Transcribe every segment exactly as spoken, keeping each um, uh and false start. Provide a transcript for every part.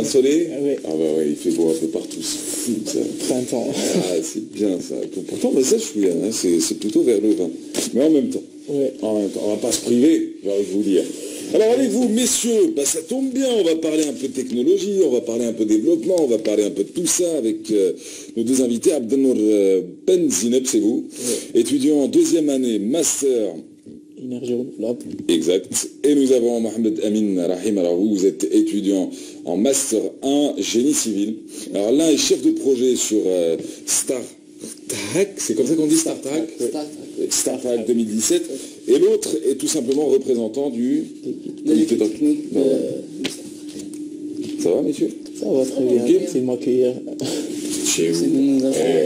ensoleillé? Oui. Ah bah ouais, il fait beau un peu partout, c'est fou ça. Printemps. Ah, c'est bien ça. Pourtant, bah, ça, je suis hein, c'est plutôt vers le vin. Mais en même temps, Oui. en même temps, on va pas se priver, j'ai envie de vous dire. Alors avec vous, messieurs, bah, ça tombe bien, on va parler un peu de technologie, on va parler un peu de développement, on va parler un peu de tout ça avec euh, nos deux invités. Abdelnour euh, Ben Zineb, c'est vous, oui. Étudiant en deuxième année, master. Énergie renouvelable. Exact. Et nous avons Mohamed Amin Rahim. Alors vous, vous êtes étudiant en master un, génie civil. Alors l'un est chef de projet sur euh, Star Trek, c'est comme ça qu'on dit Star Trek Star Trek. Star Trek deux mille dix-sept. Et l'autre est tout simplement représentant du comité technique. Ça va, messieurs? Ça va très bien. Okay. C'est de m'accueillir. Chez vous.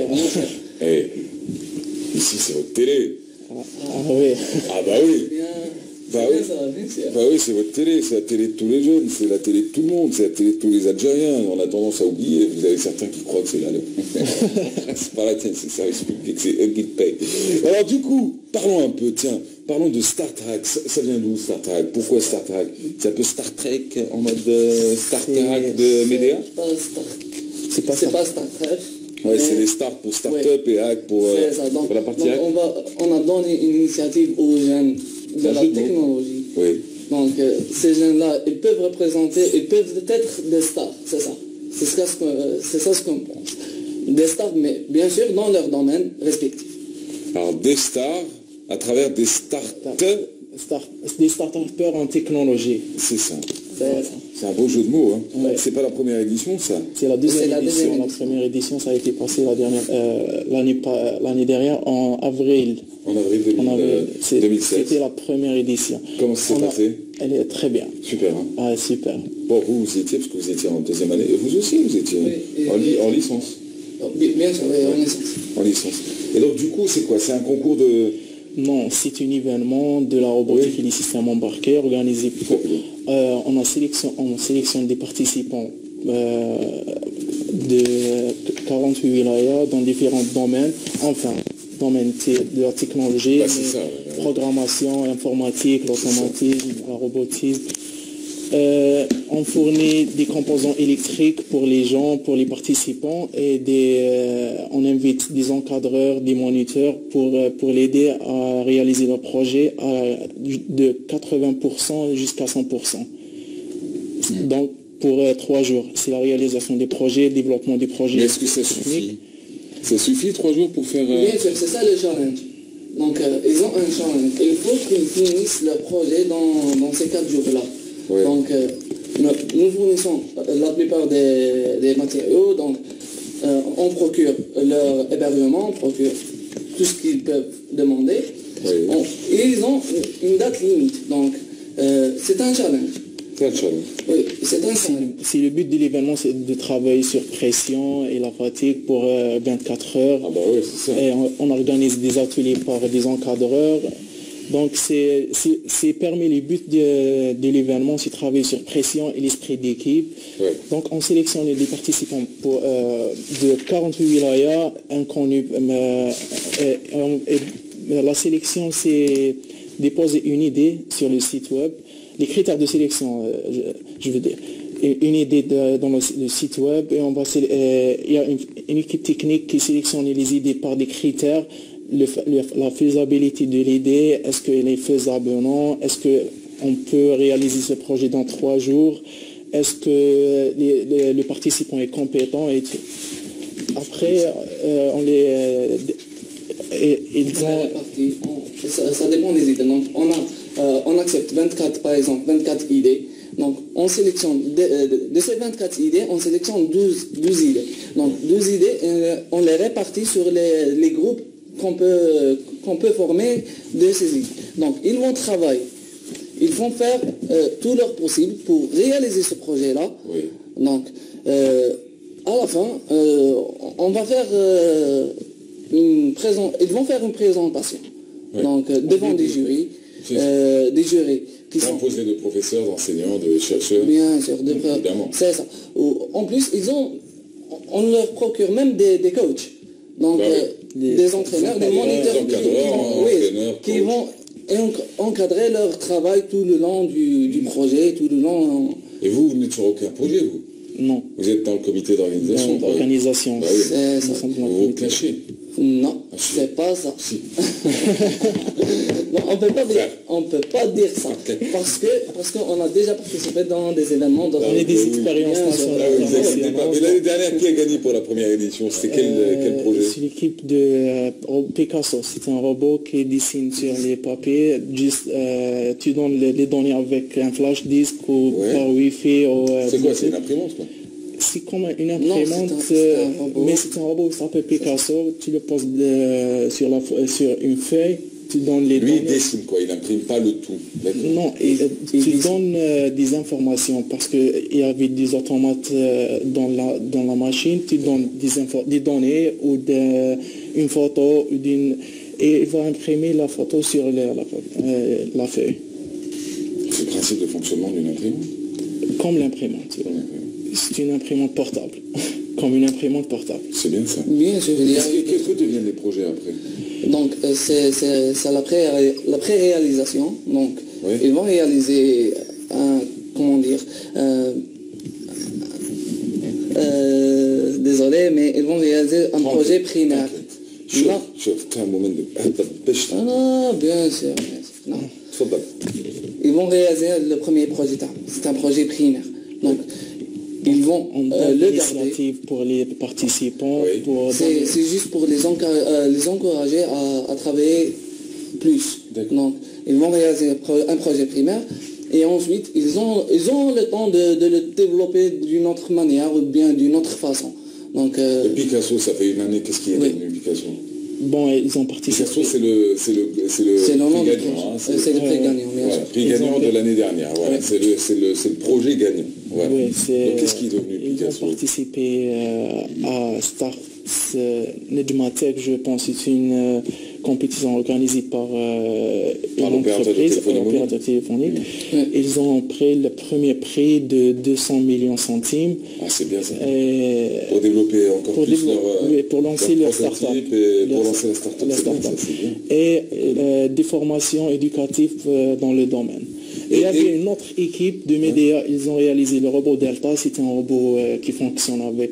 Eh, eh, ici, c'est votre télé. Ah oui. Ah bah oui. Bah oui, ça va bien, c'est... bah oui, c'est votre télé, c'est la télé de tous les jeunes, c'est la télé de tout le monde, c'est la télé de tous les Algériens. On a tendance à oublier, vous avez certains qui croient que c'est la leur. C'est pas la tienne, c'est le service public, c'est eux qui payent. Alors du coup, parlons un peu, tiens, parlons de Star Trek. Ça, ça vient d'où Star Trek? Pourquoi Star Trek? C'est un peu Star Trek en mode euh, Star Trek de Médéa? C'est pas, pas Star Trek. Ouais, c'est les stars pour start-up ouais. Et hack pour, euh, donc, pour la partie donc hack. On, va, on a donné une initiative aux jeunes de la technologie. Oui. Donc euh, ces jeunes-là, ils peuvent représenter, ils peuvent être des stars, c'est ça. C'est ça ce qu'on c'est ça ce qu'on pense. Des stars, mais bien sûr dans leur domaine respectif. Alors des stars à travers des start-up. Start, des start-upers en technologie. C'est ça. C'est un beau jeu de mots. Hein. Ouais. C'est pas la première édition, ça? C'est la deuxième la édition. deuxième La première édition, ça a été passé la dernière euh, l'année l'année dernière en avril. En avril, deux mille, euh, deux mille seize. C'était la première édition. Comment ça s'est passé? Elle est très bien. Super. Hein. Ah, super. Bon, vous, vous étiez, parce que vous étiez en deuxième année. Vous aussi, vous étiez oui, en, li en licence. Bien sûr, oui, en licence. En licence. Et donc, du coup, c'est quoi? C'est un concours de... Non, c'est un événement de la robotique oui. et des systèmes embarqués organisé pour... Euh, on, a sélection, on sélectionne des participants euh, de quarante-huit wilayas dans différents domaines, enfin, domaines de la technologie, bah, ça, ouais. Programmation, informatique, l'automatisme, la robotique. Euh, on fournit des composants électriques pour les gens, pour les participants, et des, euh, on invite des encadreurs, des moniteurs pour, pour l'aider à réaliser le projet à, de quatre-vingts pour cent jusqu'à cent pour cent. Mmh. Donc pour euh, trois jours, c'est la réalisation des projets, le développement des projets. Mais est-ce que ça suffit? Ça suffit trois jours pour faire... Euh... Bien sûr, c'est ça le challenge. Donc euh, ils ont un challenge. Il faut qu'ils finissent leur projet dans, dans ces quatre jours-là. Oui. Donc, euh, nous, nous fournissons la plupart des, des matériaux, donc euh, on procure leur hébergement, on procure tout ce qu'ils peuvent demander. Oui. On, et ils ont une date limite, donc euh, c'est un challenge. C'est un challenge. Oui, c'est un challenge. Si le but de l'événement, c'est de travailler sur pression et la fatigue pour euh, vingt-quatre heures. Ah bah oui, c'est ça. Et on, on organise des ateliers par des encadreurs. Donc, c'est permis les buts de, de l'événement, c'est travailler sur pression et l'esprit d'équipe. Ouais. Donc, on sélectionne les participants pour, euh, de quarante-huit wilayas inconnus. Euh, et, et, la sélection, c'est déposer une idée sur le site web. Les critères de sélection, euh, je, je veux dire, une idée de, dans le, le site web. Et on va, euh, il y a une, une équipe technique qui sélectionne les idées par des critères. Le, le, la faisabilité de l'idée, est-ce qu'elle est faisable ou non, est-ce qu'on peut réaliser ce projet dans trois jours, est-ce que les, les, le participant est compétent et tout. Après, euh, on les... Euh, et, ils ont... ça, ça dépend des idées. Donc, on, a, euh, on accepte vingt-quatre, par exemple, vingt-quatre idées. Donc, on sélectionne, de, de ces vingt-quatre idées, on sélectionne douze, douze idées. Donc, douze idées, euh, on les répartit sur les, les groupes qu'on peut, qu'on peut former de ces idées. Donc, ils vont travailler. Ils vont faire euh, tout leur possible pour réaliser ce projet-là. Oui. Donc, euh, à la fin, euh, on va faire euh, une présent, ils vont faire une présentation. Oui. Donc, euh, devant des jurys, euh, des jurys qui sont composés de professeurs, d'enseignants, de chercheurs. Bien sûr, de c'est ça. En plus, ils ont, on leur procure même des, des coachs. Donc, bah oui. euh, des, des entraîneurs, des moniteurs des encadreurs, qui, oui, qui vont encadrer leur travail tout le long du, du projet, tout le long. Et vous, vous n'êtes sur aucun projet, vous? Non. Vous êtes dans le comité d'organisation. D'organisation. Bah oui. C'est ça. Vous vous cachez. Non, Ah, si. c'est pas ça. Si. Non, on peut pas dire, on peut pas dire ça. Parce que parce qu'on a déjà participé dans des événements. Dans On a des expériences Bien sûr. nationales. Ah oui, vous inquiétez pas. Mais l'année dernière, qui a gagné pour la première édition? C'était quel, Euh, quel projet? C'est l'équipe de euh, Picasso. C'est un robot qui dessine sur les papiers. Juste, euh, tu donnes les, les données avec un flash disk ou Ouais. par Wi-Fi. Ou, euh, C'est quoi? C'est une imprimante, quoi? C'est comme une Non, imprimante, c'est un- c'est un robot. mais c'est un robot qui s'appelle Picasso. Tu le poses de- sur, la, sur une feuille, tu donnes les Lui, il données. dessine, quoi. Il n'imprime pas le tout. D'accord. Non, et, tu donnes euh, des informations parce qu'il y avait des automates euh, dans, la, dans la machine, tu donnes des, infos, des données ou de, une photo ou d'une, et il va imprimer la photo sur la, la, euh, la feuille, C'est le principe de fonctionnement d'une imprimante. comme l'imprimante. C'est une imprimante portable, comme une imprimante portable. C'est bien ça. Bien sûr. il y a- Qu'est-ce que- qu'est-ce que deviennent les projets après? Donc euh, c'est c'est- c'est la pré la pré-réalisation. Donc Oui. ils vont réaliser un comment dire euh, euh, désolé, mais ils vont réaliser un projet primaire. شوف Non. شوف كان مومنت هذا باش Ah non, bien sûr, bien sûr. Non. تفضل. Ils vont réaliser le premier projet. C'est un projet primaire. Donc ils vont On euh, donne le garder. l'initiative pour les participants, Oui. pour C'est donner- c'est juste pour les, enca- euh, les encourager à, à travailler plus. D'accord. Donc, ils vont réaliser un pro- un projet primaire et ensuite, ils ont, ils ont le temps de, de le développer d'une autre manière ou bien d'une autre façon. Donc, euh, Le Picasso, ça fait une année. Qu'est-ce qui est Oui. devenu Picasso? Bon, ils ont participé. Picasso, c'est le, c'est le, c'est le c'est le nom prix du gagnant. projet. hein, Euh, C'est le prix euh, gagnant, bien Voilà, sûr. prix Ils gagnant ont de fait- l'année dernière. Voilà, Ouais. c'est le, c'est le, c'est le projet gagnant. Voilà. Oui, c'est, Donc, qu'est-ce qui est devenu ils ont Picasso? participé euh, à Stars euh, Nedmatec, je pense, c'est une euh, compétition organisée par euh, Par une l'opérateur de entreprise, téléphonie mobile. l'opérateur téléphonique. Ouais. Ils ont pris le premier prix de deux cents millions centimes. Ah, c'est bien ça. Et Pour développer encore pour plus développer- leur, euh, oui, pour lancer leur leur start-up. prototype et pour Leur- lancer la start-up. la C'est bien, ça, start-up. c'est bien. et euh, des formations éducatives euh, dans le domaine. Et il y Et- avait et- une autre équipe de médias, ils ont réalisé le robot Delta, c'est un robot euh, qui fonctionne avec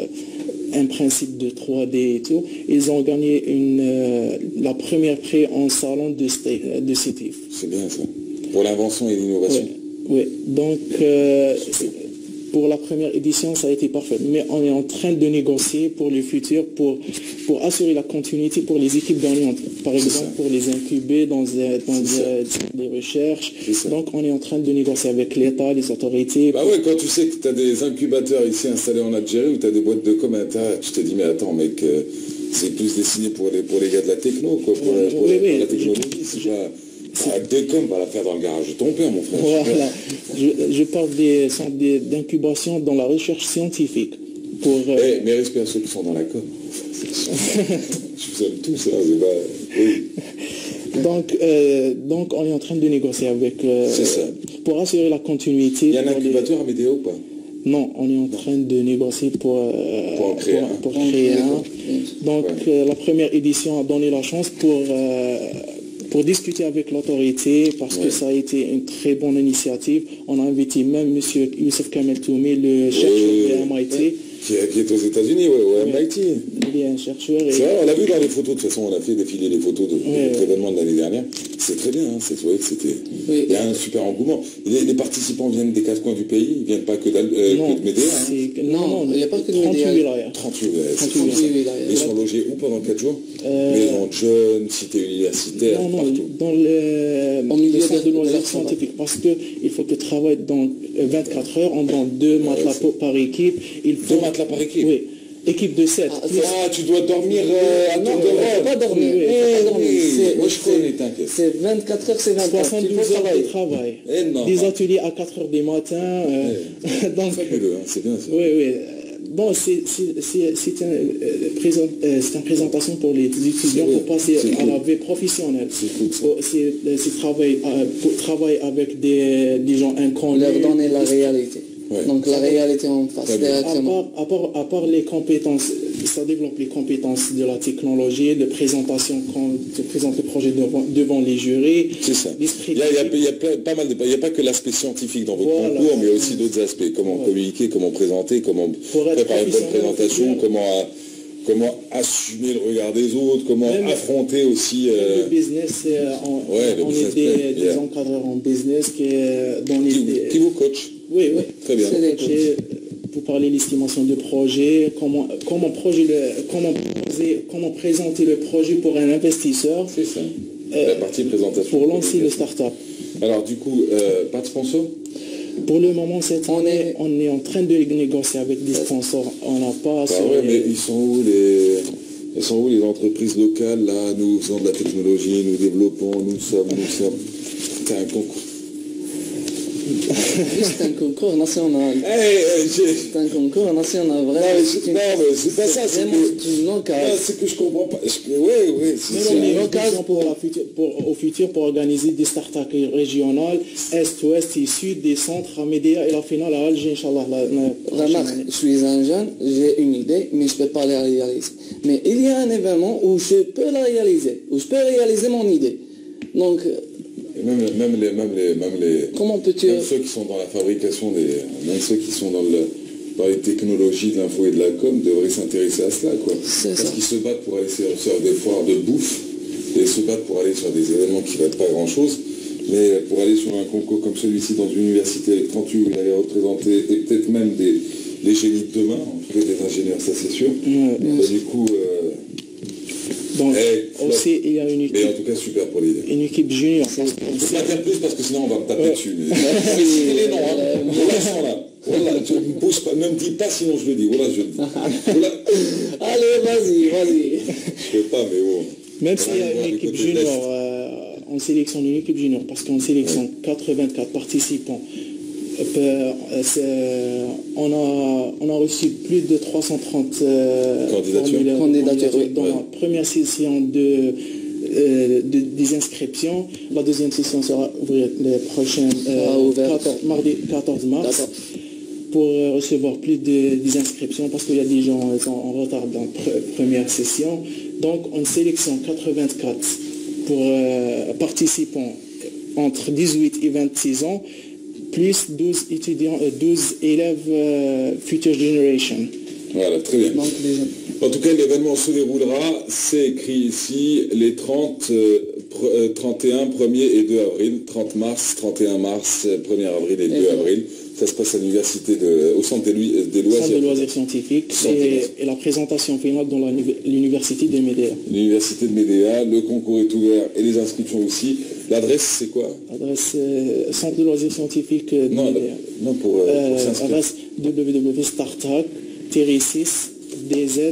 euh, un principe de trois D et tout. Ils ont gagné une, euh, la première prix en salon de, sta- de Sétif. C'est bien ça. Pour l'invention et l'innovation. Oui, oui. Donc euh, pour la première édition, ça a été parfait. Mais on est en train de négocier pour le futur, pour, pour assurer la continuité pour les équipes gagnantes. Par exemple, ça. pour les incuber dans, euh, dans C'est euh, des recherches. C'est ça. Donc on est en train de négocier avec l'État, les autorités. Bah ouais, quand tu sais que tu as des incubateurs ici installés en Algérie ou tu as des boîtes de com à l'intérieur, tu te dis mais attends mec, euh, c'est plus destiné pour les, pour les gars de la techno, quoi, pour, la, pour Oui, la- pour oui, la technologie, c'est pas... Ah, décom, va la faire dans le garage de ton père, mon frère. Voilà. Je, je parle des centres des- d'incubation dans la recherche scientifique. Pour, euh, Eh, mes respects à ceux qui sont dans la com. Je vous aime tous, hein, c'est pas... Oui. donc, euh, donc on est en train de négocier avec... euh, C'est ça. Pour assurer la continuité. Il y a un pour les- incubateur à Médéo ou pas? Non, on est en train de négocier pour, euh, Pour en créer un. pour créer un. Donc Ouais. euh, la première édition a donné la chance pour, euh, pour discuter avec l'autorité parce que Ouais. ça a été une très bonne initiative. On a invité même M. Youssef Kamel Toumi, le chercheur Oui. de M I T. Qui est, qui est aux États-Unis, ouais, au M I T. Il est un chercheur. Et C'est vrai, on l'a vu dans les photos, de toute façon, on a fait défiler les photos de, de Ouais, notre ouais. événement de l'année dernière. C'est très bien, hein, c'est vrai que c'était... Oui. Il y a un super engouement. Les, les participants viennent des quatre coins du pays, ils viennent pas que, d'Al- euh, non, que de Médéa. hein. c'est- Non, non, non, il n'y a pas que de trente-huit Médéa. wilayas. trente-huit, ouais, c'est trente-huit, fou, ça. oui, là, Ils sont logés où pendant quatre jours Euh, Maison de jeunes, cité universitaire, Non, non, partout. dans le, Au milieu le centre de- de de loisirs leur travail. scientifiques, parce qu'il faut que travaille dans euh, vingt-quatre heures, on donne deux matelas c'est- par équipe. Il faut, Deux matelas par équipe Oui, équipe de sept. Ah, plus- Ah, tu dois dormir euh, à Non, tour on de ne rôle. peut pas dormir. Oui, oui, Eh, faut pas dormir. dormir. C'est- Moi, je c'est- connais, t'inquiète. C'est vingt-quatre heures, c'est vingt-quatre. soixante-douze Il faut heures de travailler. travail. Énorme. Des ateliers à quatre heures du matin. euh, donc, Fabuleux, hein, c'est bien ça. oui, oui. Bon, c'est c'est- c'est- c'est un, euh, présent- euh, c'est une présentation pour les étudiants C'est pour cool. passer C'est à cool. la vie professionnelle. C'est cool, ça. Oh, C'est euh, c'est travail, euh, pour travailler avec des, des gens inconnus. Leur donner la réalité. Ouais. Donc la réalité en face directement. À part, à, part, à part les compétences, ça développe les compétences de la technologie, de présentation quand tu présentes le projet devant, devant les jurys. C'est ça. Il y a, il y a, il y a pas, pas mal de, il n'y a pas que l'aspect scientifique dans votre voilà, concours, mais il y a aussi d'autres aspects. Comment ouais. communiquer, comment présenter, comment préparer une bonne présentation, comment, comment assumer le regard des autres, comment même affronter aussi... Euh... Le business, on, ouais, on est des, yeah. des encadreurs en business qui, dans les, qui, qui vous coach. Oui, oui. Très bien. Pour parler de l'estimation de projet, comment, comment, projet le, comment, poser, comment présenter le projet pour un investisseur. C'est ça. Euh, La partie présentation. Pour lancer le start-up. Alors du coup, euh, pas de sponsor? Pour le moment, cette on, est, on est en train de négocier avec des sponsors. On n'a pas... Ah ouais, les... mais ils sont où les... Ils sont où les entreprises locales, là? Nous faisons de la technologie, nous développons, nous sommes, nous sommes... C'est un concours. C'est un concours national. Hey, hey, c'est un concours national, vraiment. Non, mais, non, mais c'est pas ça, c'est que... Non, c'est que je comprends pas. Oui, oui, c'est une occasion pour, pour, au futur pour organiser des startups régionales, Est, Ouest et Sud, des centres à Médéa et la finale à Alger, Inch'Allah. Remarque, je suis un jeune, j'ai une idée, mais je ne peux pas la réaliser. Mais il y a un événement où je peux la réaliser, où je peux réaliser mon idée. Donc... Et même, même, les, même, les, même, les, Comment peux-tu... même ceux qui sont dans la fabrication, des, même ceux qui sont dans, le, dans les technologies de l'info et de la com devraient s'intéresser à cela, quoi. Parce qu'ils se battent pour aller sur, sur des foires de bouffe, et se battent pour aller sur des événements qui ne valent pas grand-chose, mais pour aller sur un concours comme celui-ci dans une université avec trente-huit où il allait représenter, et peut-être même des, les génies de demain, en tout cas des ingénieurs, ça c'est sûr. Mmh, bah, du coup... Euh, Donc, hey, aussi, il y a une équipe. Mais en tout cas, super pour l'idée. Une équipe junior. Je ne peux pas dire plus parce que sinon on va me taper ouais. dessus. Mais... c'est les noms, hein. Voilà, là. Voilà, tu ne me poses pas, ne me dis pas sinon je le dis. Voilà, je le dis. Voilà. Allez, vas-y, vas-y. Je ne peux pas, mais bon. Même s'il y a une équipe junior, euh, on sélectionne une équipe junior parce qu'on sélectionne ouais. quatre-vingt-quatre participants. Euh, on, a, on a reçu plus de trois cent trente euh, candidatures, candidatures oui. dans ouais. la première session de, euh, de, des inscriptions. La deuxième session sera ouverte le prochain euh, quatorze, mardi quatorze mars pour euh, recevoir plus de, des inscriptions parce qu'il y a des gens qui sont en retard dans la pr première session. Donc on sélectionne quatre-vingt-quatre pour euh, participants entre dix-huit et vingt-six ans. Plus douze étudiants, euh, douze élèves euh, Future Generation. Voilà, très bien. Donc, les... En tout cas, l'événement se déroulera, c'est écrit ici, les trente, euh, trente et un, premier et deux avril, trente mars, trente et un mars, premier avril et deux avril. Ça se passe à l'université de, au centre des, des loisirs. Centre de loisirs scientifiques et, et la présentation finale dans l'université de Médéa. L'université de Médéa, le concours est ouvert et les inscriptions aussi. L'adresse c'est quoi? L'adresse euh, centre de loisirs scientifiques de non, Médéa. Non, pour, euh, euh, pour s'inscrire. L'adresse w w w point startup tiret six d z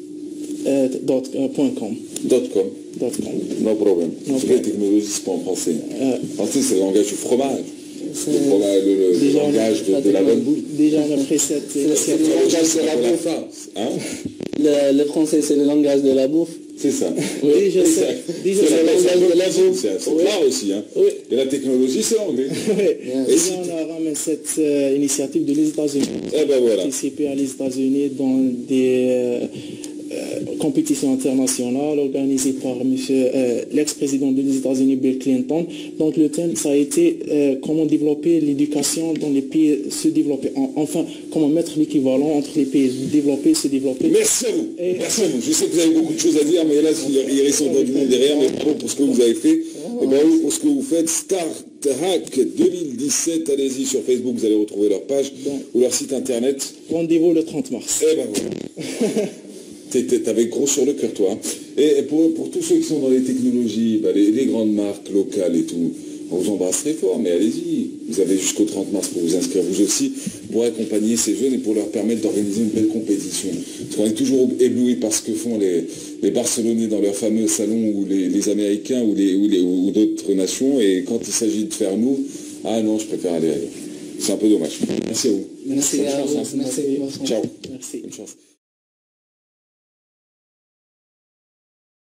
point com. .com. No problem. No c'est pas les technologies, c'est pas en français. Euh, en français, c'est le langage du fromage. Le, fromage, le, le, le langage de, de la bonne boule. Déjà, on a pris cette... C'est le langage de la bouffe. Hein le, le français, c'est le langage de la bouffe. C'est ça. Oui, je sais. C'est le langage de la bouffe. C'est oui. Clair aussi. Hein. Oui. Et la technologie, c'est l'anglais. Oui. Et si on a ramené cette euh, initiative de les États-Unis. Eh ben voilà. Participer à les États-Unis dans des... Euh, Euh, compétition internationale organisée par monsieur euh, l'ex-président des États-Unis Bill Clinton. Donc le thème ça a été euh, comment développer l'éducation dans les pays se développer. En, enfin, comment mettre l'équivalent entre les pays développés et se développer. Merci à vous. Et... Merci à vous. Je sais que vous avez beaucoup de choses à dire, mais là il y a son du monde derrière, mais bravo pour ce que vous avez fait. Et bravo pour ce que vous faites. Start Hack deux mille dix-sept, allez-y sur Facebook, vous allez retrouver leur page bon. ou leur site internet. Rendez-vous le trente mars. Eh ben voilà. T'avais gros sur le cœur, toi. Et pour, pour tous ceux qui sont dans les technologies, bah les, les grandes marques locales et tout, on vous embrasse très fort, mais allez-y. Vous avez jusqu'au trente mars pour vous inscrire, vous aussi, pour accompagner ces jeunes et pour leur permettre d'organiser une belle compétition. Parce qu'on est toujours ébloui par ce que font les, les Barcelonais dans leur fameux salon, ou les, les Américains, ou, les, ou, les, ou d'autres nations, et quand il s'agit de faire nous, ah non, je préfère aller ailleurs. C'est un peu dommage. Merci à vous. Merci à vous. Merci. Ciao. Merci. Bonne chance.